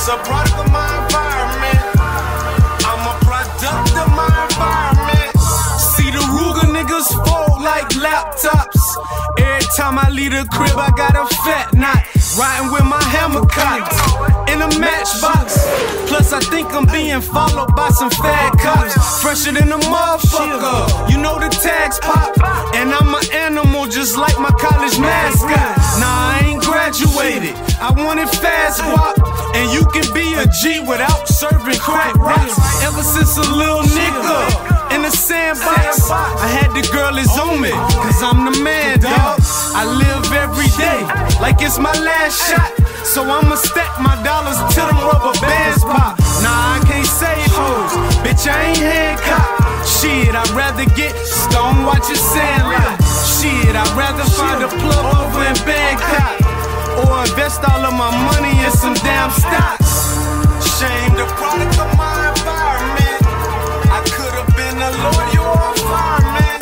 just a product of my environment. I'm a product of my environment. See the Ruger niggas fold like laptops. Every time I leave the crib, I got a fat knot. Riding with my hammer cops in a matchbox. Plus I think I'm being followed by some fat cops. Fresher than a motherfucker, you know the tags pop. And I'm an animal just like my college mascot. Nah, I ain't graduated, I wanted fast walk. And you can be a G without serving crack rocks. Ever since a little nigga in the sandbox, I had the girl is on me, cause I'm the man, dog. I live every day like it's my last shot. So I'ma stack my dollars till them rubber bands pop. Nah, I can't save hoes, bitch, I ain't Hancock. Shit, I'd rather get stoned watching Sandlot. Shit, I'd rather find a plug over in Bangkok, or invest all of my money in some damn stocks. Shame the product of my environment. I could've been a lawyer or a fireman.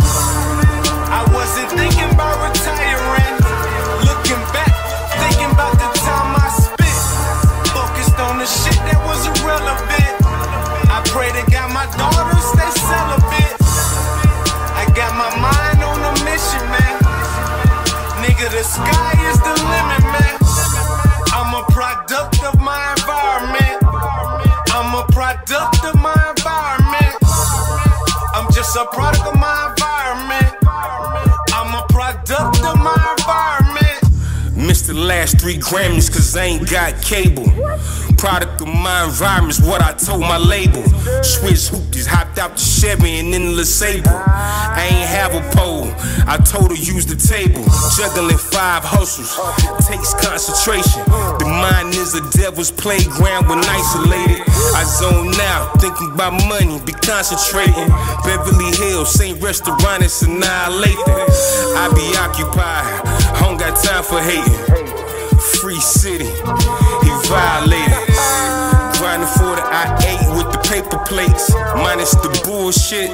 I wasn't thinking about retiring. Looking back, thinking about the time I spent focused on the shit that was irrelevant. I pray to God my daughter stay celibate. I got my mind on a mission, man. Nigga, the sky is the limit, man. I'm a product of my environment. I'm a product of my environment. I'm just a product of my environment. I'm a product of my environment. Missed the last 3 Grammys cause I ain't got cable. Product of my environment's what I told my label. Switch hoopies, hopped out the Chevy and in the LeSabre. I ain't have a pole, I told her use the table. Juggling 5 hustles, takes concentration. The mind is a devil's playground when isolated. I zone out, thinking about money, be concentrating. Beverly Hills, same restaurant, it's annihilating. I be occupied, I don't got time for hating. Free city, he violated. Grinding for the I-8 with the paper plates, minus the bullshit.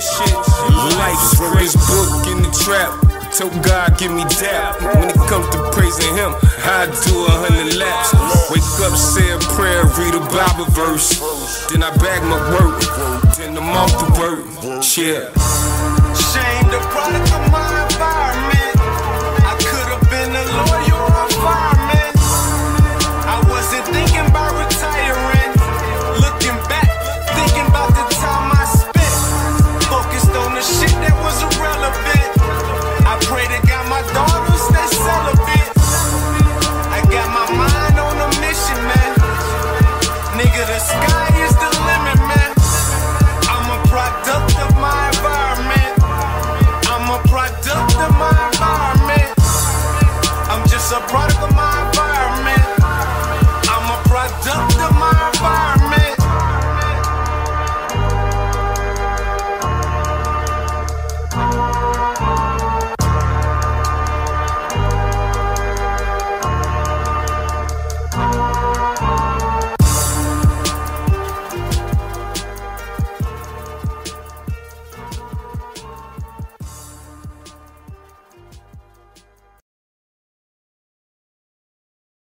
Life's wrote this book in the trap. Told God give me dap. When it comes to praising him, I do 100 laps. Wake up, say a prayer, read a Bible verse. Then I bag my work, then I'm off to work. Yeah. Shame the product of my